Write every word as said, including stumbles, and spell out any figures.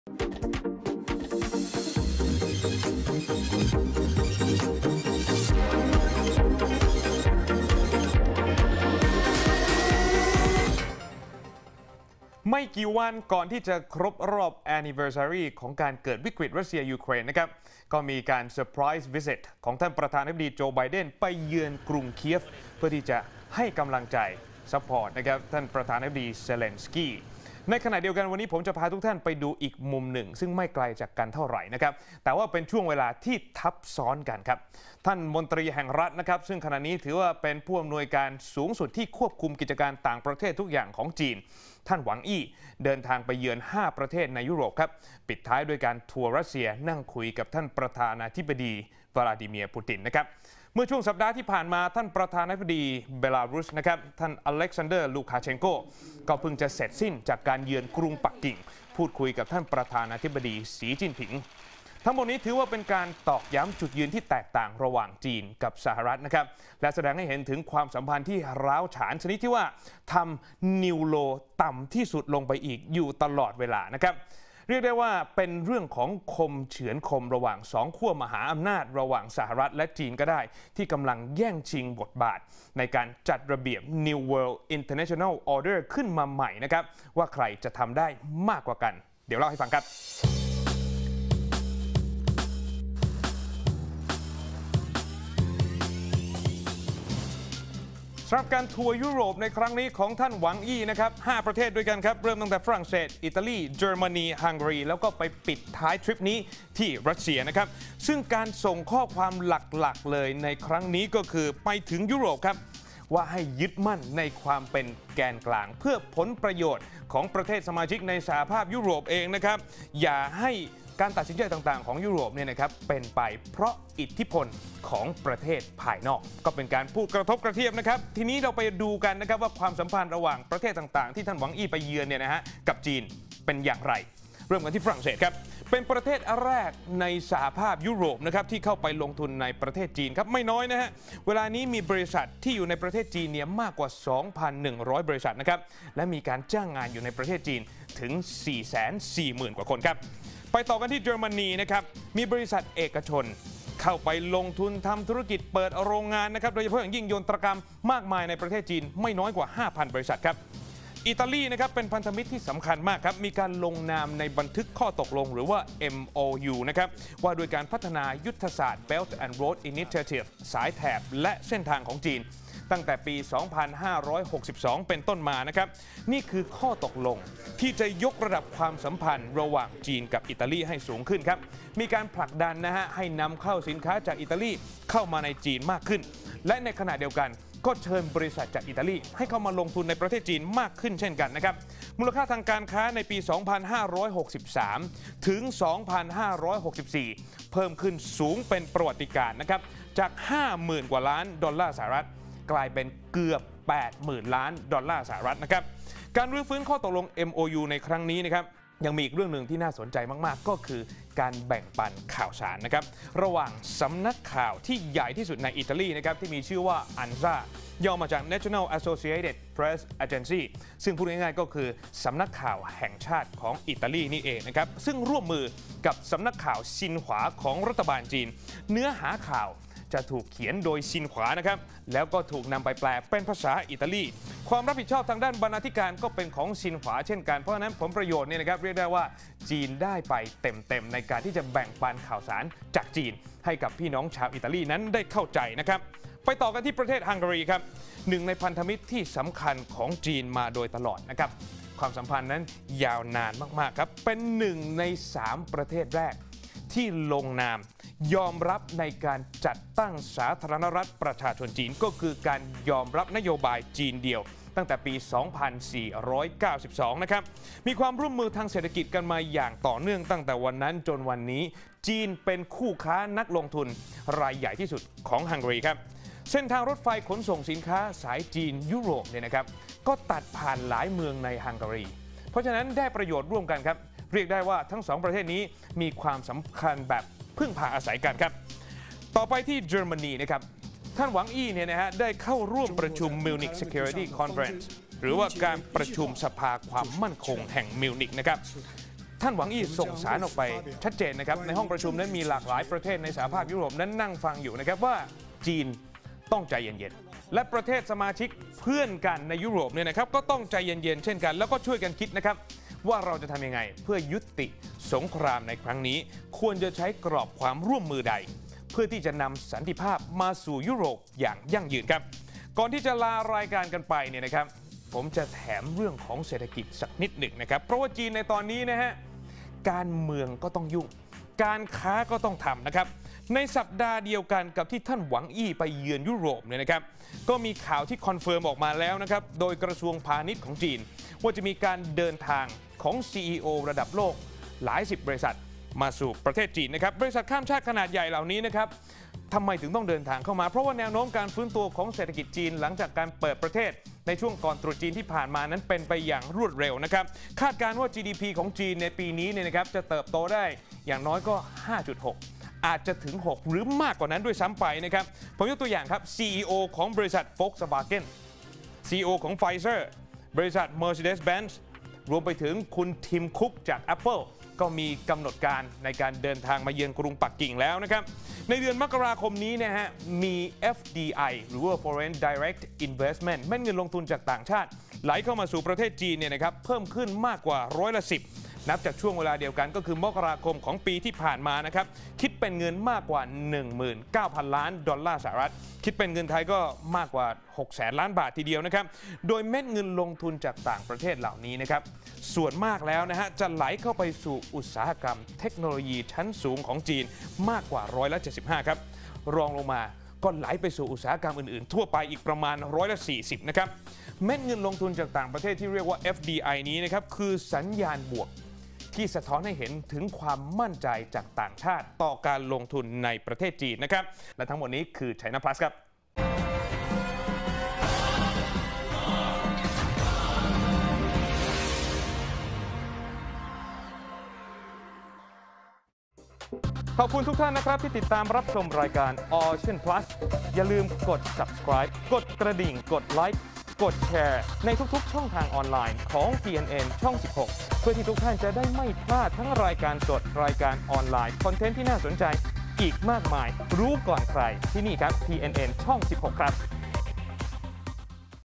ไม่กี่วันก่อนที่จะครบรอบ anniversary ของการเกิดวิกฤตรัสเซียยูเครนนะครับก็มีการ surprise visit ของท่านประธานาธิบดีโจไบเดนไปเยือนกรุงเคียฟเพื่อที่จะให้กำลังใจ support นะครับท่านประธานาธิบดีเซเลนสกี้ในขณะเดียวกันวันนี้ผมจะพาทุกท่านไปดูอีกมุมหนึ่งซึ่งไม่ไกลจากกันเท่าไหร่นะครับแต่ว่าเป็นช่วงเวลาที่ทับซ้อนกันครับท่านมนตรีแห่งรัฐนะครับซึ่งขณะนี้ถือว่าเป็นผู้อำนวยการสูงสุดที่ควบคุมกิจการต่างประเทศทุกอย่างของจีนท่านหวังอี้เดินทางไปเยือนห้าประเทศในยุโรปครับปิดท้ายด้วยการทัวร์รัสเซียนั่งคุยกับท่านประธานาธิบดีวลาดิเมียร์ปูตินนะครับเมื่อช่วงสัปดาห์ที่ผ่านมาท่านประธานาธิบดีเบลารุสนะครับท่านอเล็กซานเดอร์ลูคาเชนโกก็เพิ่งจะเสร็จสิ้นจากการเยือนกรุงปักกิ่งพูดคุยกับท่านประธานาธิบดีสีจิ้นผิงทั้งหมดนี้ถือว่าเป็นการตอกย้ำจุดยืนที่แตกต่างระหว่างจีนกับสหรัฐนะครับและแสดงให้เห็นถึงความสัมพันธ์ที่ร้าวฉานชนิดที่ว่าทำนิวโลต่ำที่สุดลงไปอีกอยู่ตลอดเวลานะครับเรียกได้ว่าเป็นเรื่องของคมเฉือนคมระหว่างสองขั้วมหาอำนาจระหว่างสหรัฐและจีนก็ได้ที่กำลังแย่งชิงบทบาทในการจัดระเบียบ New World International Order ขึ้นมาใหม่นะครับว่าใครจะทำได้มากกว่ากันเดี๋ยวเล่าให้ฟังครับสำหรับการทัวร์ยุโรปในครั้งนี้ของท่านหวังอี้นะครับห้าประเทศด้วยกันครับเริ่มตั้งแต่ฝรั่งเศสอิตาลีเยอรมนีฮังการีแล้วก็ไปปิดท้ายทริปนี้ที่รัสเซียนะครับซึ่งการส่งข้อความหลักๆเลยในครั้งนี้ก็คือไปถึงยุโรปครับว่าให้ยึดมั่นในความเป็นแกนกลางเพื่อผลประโยชน์ของประเทศสมาชิกในสหภาพยุโรปเองนะครับอย่าให้การตัดสินใจต่างๆของยุโรปเนี่ยนะครับเป็นไปเพราะอิทธิพลของประเทศภายนอกก็เป็นการพูดกระทบกระเทียบนะครับทีนี้เราไปดูกันนะครับว่าความสัมพันธ์ระหว่างประเทศต่างๆที่ท่านหวังอี้ไปเยือนเนี่ยนะฮะกับจีนเป็นอย่างไรเริ่มกันที่ฝรั่งเศสครับเป็นประเทศแรกในสหภาพยุโรปนะครับที่เข้าไปลงทุนในประเทศจีนครับไม่น้อยนะฮะเวลานี้มีบริษัทที่อยู่ในประเทศจีนเนี่ยมากกว่า สองพันหนึ่งร้อย บริษัทนะครับและมีการจ้างงานอยู่ในประเทศจีนถึง สี่แสนสี่หมื่น กว่าคนครับไปต่อกันที่เยอรมนีนะครับมีบริษัทเอกชนเข้าไปลงทุนทำธุรกิจเปิดโรงงานนะครับโดยเฉพาะอย่างยิ่งยนตรกรรมมากมายในประเทศจีนไม่น้อยกว่า ห้าพัน บริษัทครับอิตาลีนะครับเป็นพันธมิตรที่สำคัญมากครับมีการลงนามในบันทึกข้อตกลงหรือว่า เอ็ม โอ ยู นะครับว่าโดยการพัฒนายุทธศาสตร์ Belt and Road Initiative สายแถบและเส้นทางของจีนตั้งแต่ปี สองพันห้าร้อยหกสิบสอง เป็นต้นมานะครับนี่คือข้อตกลงที่จะยกระดับความสัมพันธ์ระหว่างจีนกับอิตาลีให้สูงขึ้นครับมีการผลักดันนะฮะให้นำเข้าสินค้าจากอิตาลีเข้ามาในจีนมากขึ้นและในขณะเดียวกันก็เชิญบริษัทจากอิตาลีให้เข้ามาลงทุนในประเทศจีนมากขึ้นเช่นกันนะครับมูลค่าทางการค้าในปี สองพันห้าร้อยหกสิบสาม ถึง สองพันห้าร้อยหกสิบสี่ เพิ่มขึ้นสูงเป็นประวัติการณ์นะครับจาก ห้าหมื่น กว่าล้านดอลลาร์สหรัฐกลายเป็นเกือบ แปดหมื่น ล้านดอลลาร์สหรัฐนะครับการรื้อฟื้นข้อตกลง เอ็ม โอ ยู ในครั้งนี้นะครับยังมีอีกเรื่องหนึ่งที่น่าสนใจมากๆก็คือการแบ่งปันข่าวสารนะครับระหว่างสำนักข่าวที่ใหญ่ที่สุดในอิตาลีนะครับที่มีชื่อว่า อันซา ย่อมาจาก National Associated Press Agency ซึ่งพูดง่ายๆก็คือสำนักข่าวแห่งชาติของอิตาลีนี่เองนะครับซึ่งร่วมมือกับสำนักข่าวซินหวาของรัฐบาลจีนเนื้อหาข่าวจะถูกเขียนโดยซินหวานะครับแล้วก็ถูกนำไปแปลเป็นภาษาอิตาลีความรับผิดชอบทางด้านบรรณาธิการก็เป็นของซินหวาเช่นกันเพราะฉะนั้นผลประโยชน์เนี่ยนะครับเรียกได้ว่าจีนได้ไปเต็มๆในการที่จะแบ่งปันข่าวสารจากจีนให้กับพี่น้องชาวอิตาลีนั้นได้เข้าใจนะครับไปต่อกันที่ประเทศฮังการีครับหนึ่งในพันธมิตรที่สำคัญของจีนมาโดยตลอดนะครับความสัมพันธ์นั้นยาวนานมากๆครับเป็นหนึ่งในสามประเทศแรกที่ลงนามยอมรับในการจัดตั้งสาธารณรัฐประชาชนจีนก็คือการยอมรับนโยบายจีนเดียวตั้งแต่ปี สองพันสี่ร้อยเก้าสิบสอง นะครับมีความร่วมมือทางเศรษฐกิจกันมาอย่างต่อเนื่องตั้งแต่วันนั้นจนวันนี้จีนเป็นคู่ค้านักลงทุนรายใหญ่ที่สุดของฮังการีครับเส้นทางรถไฟขนส่งสินค้าสายจีนยุโรปเนี่ยนะครับก็ตัดผ่านหลายเมืองในฮังการีเพราะฉะนั้นได้ประโยชน์ร่วมกันครับเรียกได้ว่าทั้งสองประเทศนี้มีความสำคัญแบบพึ่งพาอาศัยกันครับต่อไปที่เยอรมนีนะครับท่านหวังอี้เนี่ยนะฮะได้เข้าร่วมประชุม Munich Security Conference หรือว่าการประชุมสภาความมั่นคงแห่งมิวนิกนะครับท่านหวังอี้ส่งสารออกไปชัดเจนนะครับในห้องประชุมนั้นมีหลากหลายประเทศในสหภาพยุโรปนั้นนั่งฟังอยู่นะครับว่าจีนต้องใจเย็นๆและประเทศสมาชิกเพื่อนกันในยุโรปเนี่ยนะครับก็ต้องใจเย็นๆเช่นกันแล้วก็ช่วยกันคิดนะครับว่าเราจะทำยังไงเพื่อยุติสงครามในครั้งนี้ควรจะใช้กรอบความร่วมมือใดเพื่อที่จะนำสันติภาพมาสู่ยุโรปอย่างยั่งยืนครับก่อนที่จะลารายการกันไปเนี่ยนะครับผมจะแถมเรื่องของเศรษฐกิจสักนิดหนึ่งนะครับเพราะว่าจีนในตอนนี้นะฮะการเมืองก็ต้องยุ่งการค้าก็ต้องทำนะครับในสัปดาห์เดียวกันกับที่ท่านหวังอี้ไปเยือนยุโรปเนี่ยนะครับก็มีข่าวที่คอนเฟิร์มออกมาแล้วนะครับโดยกระทรวงพาณิชย์ของจีนว่าจะมีการเดินทางของ ซี อี โอ ระดับโลกหลายสิบบริษัทมาสู่ประเทศจีนนะครับบริษัทข้ามชาติขนาดใหญ่เหล่านี้นะครับทำไมถึงต้องเดินทางเข้ามาเพราะว่าแนวโน้มการฟื้นตัวของเศรษฐกิจจีนหลังจากการเปิดประเทศในช่วงก่อนตรุษจีนที่ผ่านมานั้นเป็นไปอย่างรวดเร็วนะครับคาดการณ์ว่า จี ดี พี ของจีนในปีนี้เนี่ยนะครับจะเติบโตได้อย่างน้อยก็ ห้าจุดหก อาจจะถึงหกหรือมากกว่านั้นด้วยซ้ำไปนะครับผมยกตัวอย่างครับ ซี อี โอ ของบริษัท Volkswagen ซี อี โอ ของ Pfizer บริษัท Mercedes-Benz รวมไปถึงคุณทิมคุกจาก Apple ก็มีกำหนดการในการเดินทางมาเยือนกรุงปักกิ่งแล้วนะครับในเดือนมกราคมนี้นะฮะมี เอฟ ดี ไอ หรือว่า Foreign Direct Investment เม็ดเงินลงทุนจากต่างชาติไหลเข้ามาสู่ประเทศจีนเนี่ยนะครับเพิ่มขึ้นมากกว่าร้อยละสิบนับจากช่วงเวลาเดียวกันก็คือมกราคมของปีที่ผ่านมานะครับคิดเป็นเงินมากกว่า หนึ่งหมื่นเก้าพัน ล้านดอลลาร์สหรัฐคิดเป็นเงินไทยก็มากกว่าหกแสนล้านบาททีเดียวนะครับโดยเม็ดเงินลงทุนจากต่างประเทศเหล่านี้นะครับส่วนมากแล้วนะฮะจะไหลเข้าไปสู่อุตสาหกรรมเทคโนโลยีชั้นสูงของจีนมากกว่าร้อยละเจ็ดสิบห้าครับรองลงมาก็ไหลไปสู่อุตสาหกรรมอื่นๆทั่วไปอีกประมาณร้อยละสี่สิบนะครับเม็ดเงินลงทุนจากต่างประเทศที่เรียกว่า เอฟ ดี ไอ นี้นะครับคือสัญญาณบวกที่สะท้อนให้เห็นถึงความมั่นใจจากต่างชาติต่อการลงทุนในประเทศจีนนะครับและทั้งหมดนี้คือ China Plus ครับขอบคุณทุกท่านนะครับที่ติดตามรับชมรายการ Ocean Plus อย่าลืมกด subscribe กดกระดิ่งกดไลค์กดแชร์ในทุกๆช่องทางออนไลน์ของ ที เอ็น เอ็น ช่อง สิบหก เพื่อที่ทุกท่านจะได้ไม่พลาดทั้งรายการสดรายการออนไลน์คอนเทนต์ที่น่าสนใจอีกมากมายรู้ก่อนใครที่นี่ครับ ที เอ็น เอ็น ช่อง สิบหก ครับ